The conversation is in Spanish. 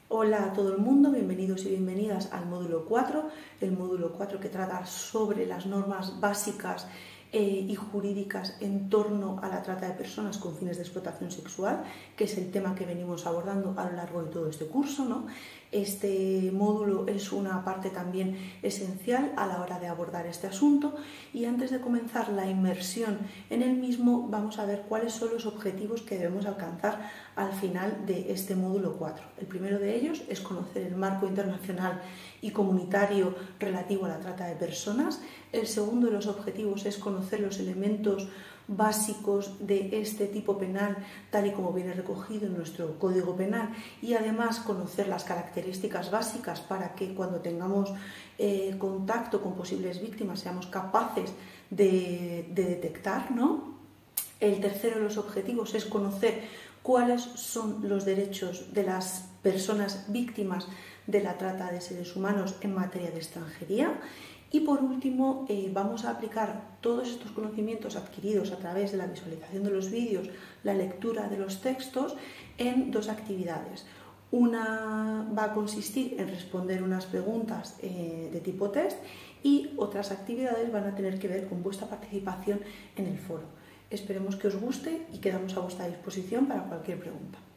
Hola a todo el mundo, bienvenidos y bienvenidas al módulo 4, el módulo 4 que trata sobre las normas básicas y jurídicas en torno a la trata de personas con fines de explotación sexual, que es el tema que venimos abordando a lo largo de todo este curso, ¿no? Este módulo es una parte también esencial a la hora de abordar este asunto y antes de comenzar la inmersión en el mismo vamos a ver cuáles son los objetivos que debemos alcanzar al final de este módulo 4. El primero de ellos es conocer el marco internacional y comunitario relativo a la trata de personas. El segundo de los objetivos es conocer los elementos básicos de este tipo penal tal y como viene recogido en nuestro Código Penal y además conocer las características básicas para que cuando tengamos contacto con posibles víctimas seamos capaces de detectar, ¿no? El tercero de los objetivos es conocer cuáles son los derechos de las personas víctimas de la trata de seres humanos en materia de extranjería. Y por último, vamos a aplicar todos estos conocimientos adquiridos a través de la visualización de los vídeos, la lectura de los textos, en dos actividades. Una va a consistir en responder unas preguntas de tipo test y otras actividades van a tener que ver con vuestra participación en el foro. Esperemos que os guste y quedamos a vuestra disposición para cualquier pregunta.